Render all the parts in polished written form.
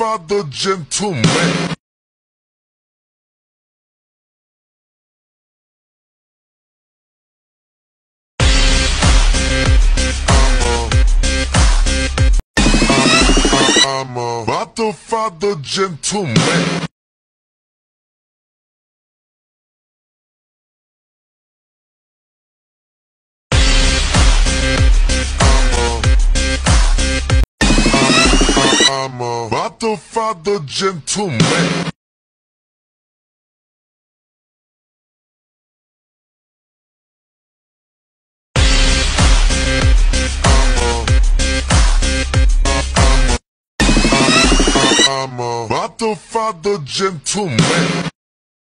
father gentleman. I'm a father gentleman. I'm a father gentleman. I'm a father gentleman.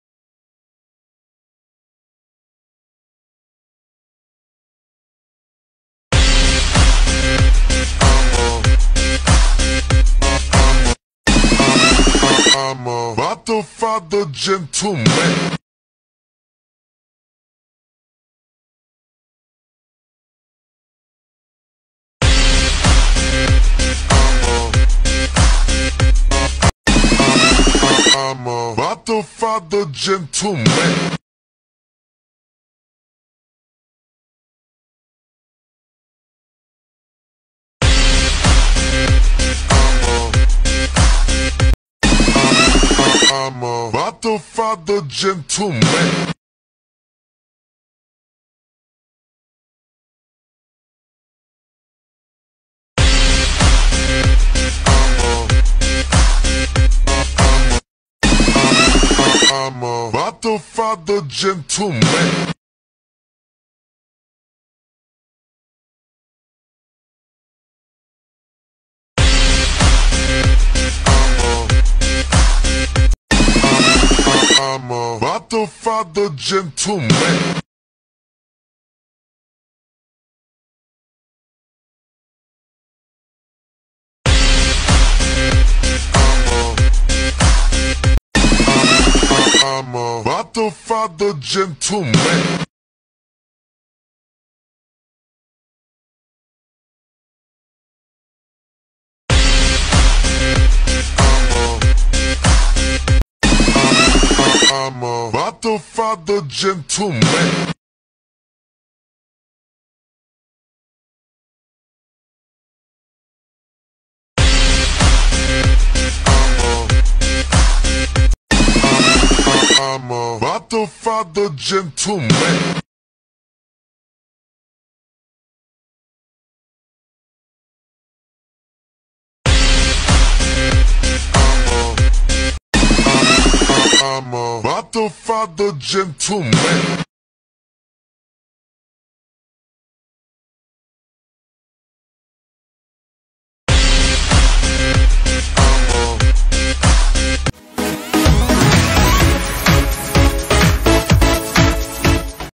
I'm a father gentleman. I'm a father gentleman. I'm a father gentleman. I'm a father gentleman. I'm a father gentleman. I'm a father gentleman. I'm a father gentleman. I'm a father gentleman. I'm a father gentleman.